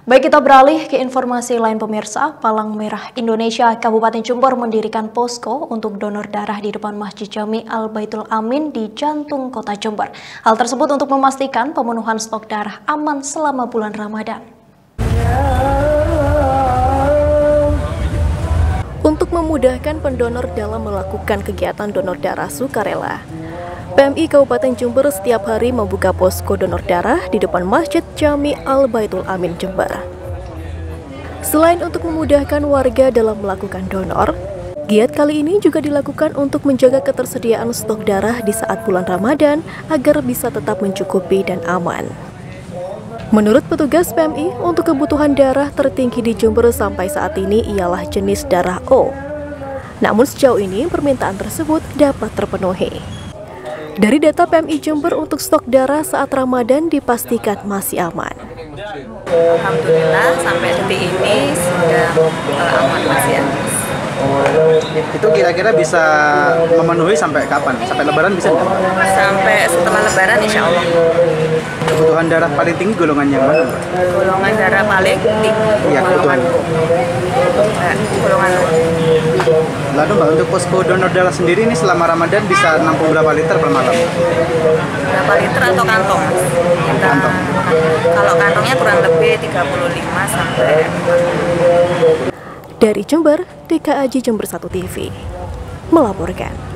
Baik, kita beralih ke informasi lain pemirsa. Palang Merah Indonesia Kabupaten Jember mendirikan posko untuk donor darah di depan Masjid Jami Al-Baitul Amin di jantung kota Jember. Hal tersebut untuk memastikan pemenuhan stok darah aman selama bulan Ramadan. Untuk memudahkan pendonor dalam melakukan kegiatan donor darah sukarela, PMI Kabupaten Jember setiap hari membuka posko donor darah di depan Masjid Jami Al-Baitul Amin Jember. Selain untuk memudahkan warga dalam melakukan donor, giat kali ini juga dilakukan untuk menjaga ketersediaan stok darah di saat bulan Ramadan agar bisa tetap mencukupi dan aman. Menurut petugas PMI, untuk kebutuhan darah tertinggi di Jember sampai saat ini ialah jenis darah O. Namun sejauh ini permintaan tersebut dapat terpenuhi. Dari data PMI Jember untuk stok darah saat Ramadan dipastikan masih aman. Alhamdulillah sampai detik ini sudah aman, masih aman. Itu kira-kira bisa memenuhi sampai kapan? Sampai Lebaran bisa nggak? Sampai setelah Lebaran insya Allah. Kebutuhan darah paling tinggi golongan yang mana? Golongan darah paling tinggi. Iya, golongan O. Lalu Mbak, untuk posko donor darah sendiri ini selama Ramadan bisa nampung berapa liter per malam? Berapa liter atau kantong? Kantong. Kalau kantongnya kurang lebih 35 sampai 40. Dari Jember, DKAJ Jember 1 TV melaporkan.